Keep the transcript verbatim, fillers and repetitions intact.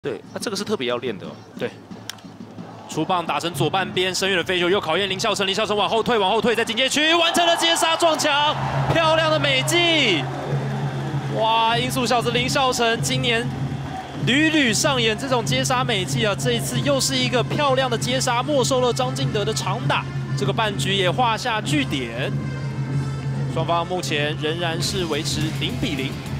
对，那、啊、这个是特别要练的、哦。 对，出棒打成左半边，深远的飞球又考验林孝成，林孝成往后退，往后退，在警戒区完成了接杀撞墙，漂亮的美技！哇，音速小子林孝成今年屡屡上演这种接杀美技啊，这一次又是一个漂亮的接杀，没收了张进德的长打，这个半局也画下句点。双方目前仍然是维持零比零。